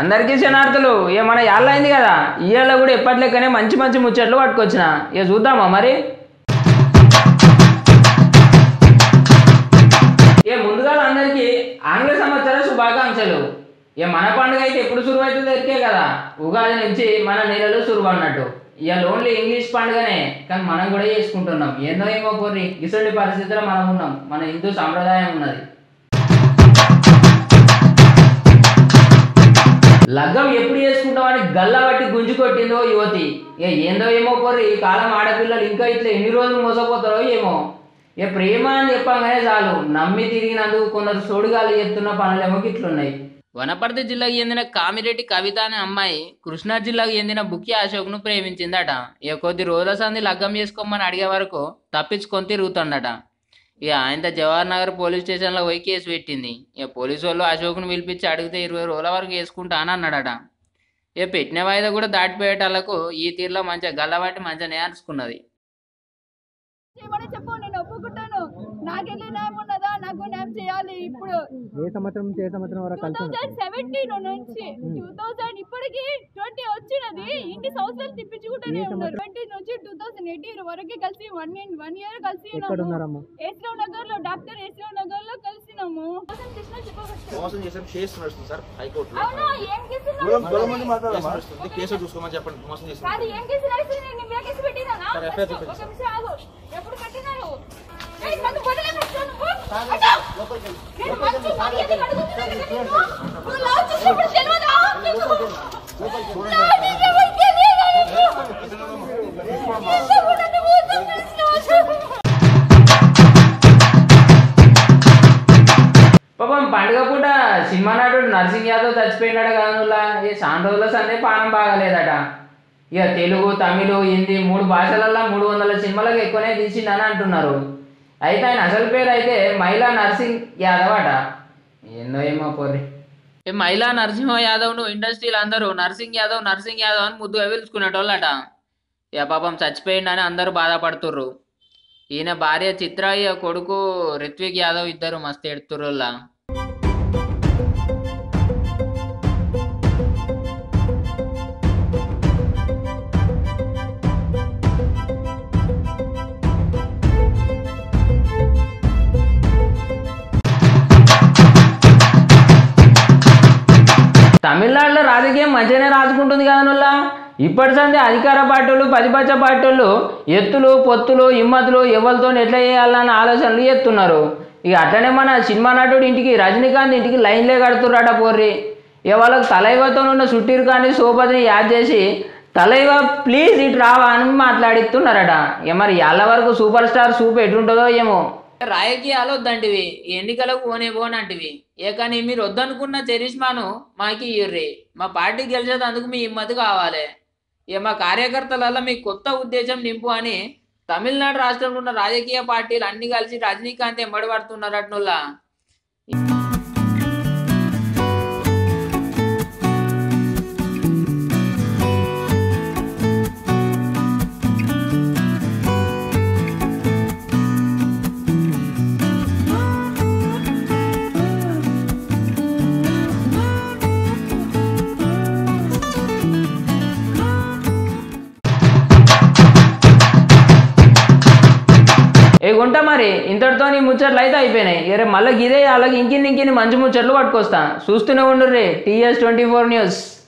అందరికీ శనార్థులు ఇక మన యాళ్ళ అయింది కదా ఇవాళ కూడా ఎప్పటిలెక్కనే మంచి మంచి ముచ్చట్లు పట్టుకొచ్చిన ఇక చూద్దామా మరి ఇక ముందుగా అందరికీ ఆంగ్ల సంవత్సర శుభాకాంక్షలు ఇక మన పండుగ అయితే ఎప్పుడు శురు అవుతుందో ఎరికే కదా ఉగాది నుంచి మన నెలలు శురు అన్నట్టు ఇవాళ ఓన్లీ ఇంగ్లీష్ పండుగనే కానీ మనం కూడా చేసుకుంటున్నాం ఎన్నో ఏమో పోర్రి ఇటువంటి పరిస్థితుల్లో మనం ఉన్నాం మన హిందూ సాంప్రదాయం ఉన్నది లగ్గం ఎప్పుడు చేసుకుంటామని గల్లా బట్టి గుంజు కొట్టిందో యువతి ఇక ఏందో ఏమో పోర్రి ఈ కాలం ఆడపిల్లలు ఇంకా ఇట్లా ఎన్ని రోజులు మోసపోతారో ఏమో ఇక ప్రేమ అని చెప్పగానే చాలు నమ్మి తిరిగినందుకు కొందరు సోడుగాలు చెప్తున్న పనులేమో ఇట్లున్నాయి వనపర్తి జిల్లాకు చెందిన కామిరెడ్డి కవిత అనే అమ్మాయి కృష్ణా జిల్లాకు చెందిన బుక్కి అశోక్ను ప్రేమించిందట ఇక కొద్ది రోజుల సంది లగ్గం చేసుకోమని అడిగే వరకు తప్పించుకొని తిరుగుతుందట ఇక ఆయనతో జవహర్ నగర్ పోలీస్ స్టేషన్లో పోయి కేసు పెట్టింది ఇక పోలీసు వాళ్ళు అశోక్ను పిలిపించి అడిగితే 20 రోజుల వరకు వేసుకుంటా అని అన్నాడట ఇక పెట్టిన వాయిదా కూడా దాటిపోయేటాలకు ఈ తీరులో మంచిగా గల్లబట్టి మంచిగా నేర్చుకున్నది చెప్పు నేను ఒప్పుకుంటాను నాకెళ్ళి న్యాయం ఉన్నదా నాకు న్యాయం చేయాలి ఇప్పుడు ఏ సంవత్సరం వరకు 2017 నుంచి 2000 ఇప్పటికి 20 వచ్చినది ఇన్ని సంవత్సరాలు తిప్పించుకుంటూనే ఉన్నారు 20 నుంచి 2018 వరకు కలిసి 1 ఇయర్ కలిసి ఏస్రావు నగర్ లో డాక్టర్ ఏస్రావు నగర్ లో కలిసినాము మోసం చేసాం కేసు నడుస్తుంది సార్ హైకోర్టులో అవునా ఏం కేసు నడుస్తుంది కేసు చూసుకోమని చెప్పండి మోసం చేసాం అది ఏం కేసు నడుస్తుంది నేను మీ కేసు పెట్టినా సార్ ఎఫ్ఐఆర్ చూపించండి ఒక నిమిషం ఆగు ఎప్పుడు కట్టినారు ఏయ్ నన్ను వదిలే పెట్టు నేను మంచి మర్యాద అడుగుతున్నాను నువ్వు లవ్ చేసినప్పుడు తెలియదా పాపం పండుగ పూట సినిమా నటుడు నర్సింగ్ యాదవ్ చచ్చిపోయినాడు కదా ఈ చాలా రోజుల సందే పానం బాగాలేదట ఇక తెలుగు తమిళ హిందీ 3 భాషలలో 300 సినిమాలకు ఎక్కువనే తీసిండని అంటున్నారు అయితే ఆయన అసలు పేరు అయితే మైలా నర్సింగ్ యాదవ్ అట ఏందో ఏమో పోర్రి ఈ మైలా నరసింహ యాదవ్ను ఇండస్ట్రీలు అందరూ నర్సింగ్ యాదవ్ అని ముద్దుగా పిలుచుకునేటోళ్ళట ఇక పాపం చచ్చిపోయిండని అందరూ బాధపడుతుర్రు ఈయన భార్య చిత్ర కొడుకు రిత్విక్ యాదవ్ ఇద్దరు మస్తు ఎడుతుర్రులా తమిళనాడులో రాజకీయం మంచిగానే రాజుకుంటుంది కదా ఇప్పటి సంది అధికార పార్టీలు ప్రతిపక్ష పార్టీలు ఎత్తులు పొత్తులు హిమ్మతులు ఎవరితో ఎట్లా చేయాలన్న ఆలోచనలు చేస్తున్నారు ఇక అట్లనే మన సినిమా నటుడు ఇంటికి రజనీకాంత్ ఇంటికి లైన్లే కడుతుర్రాట పోర్రి ఇక వాళ్ళకి తలైవతో ఉన్న సుట్టీరు కానీ సోపతిని యాడ్ చేసి తలైవ ప్లీజ్ ఇటు రావా అని మాట్లాడిస్తున్నారట ఇక మరి వాళ్ళ వరకు సూపర్ స్టార్ సూప్ ఎట్లుంటుందో ఏమో రాజకీయాలు వద్దంటివి ఎన్నికలకు పోనంటివి ఏ కానీ మీరు వద్దనుకున్న చరిష్మాను మాకి ఇయ్యుర్రి మా పార్టీ గెలిచేందుకు మీ హిమ్మతు కావాలి ఇక మా కార్యకర్తలలో మీ కొత్త ఉద్దేశం నింపు అని తమిళనాడు రాష్ట్రంలో ఉన్న రాజకీయ పార్టీలు అన్ని కలిసి రజనీకాంత్ ఎంబడి పడుతున్నారట్నుల్లా గుంట మరి ఇంతటితో నీ ముచ్చట్లు అయితే అయిపోయినాయి ఇరే మళ్ళీ ఇదే అలాగే ఇంకిన్ని మంచి ముచ్చట్లు పట్టుకొస్తా చూస్తూనే ఉండు రే TS24 న్యూస్.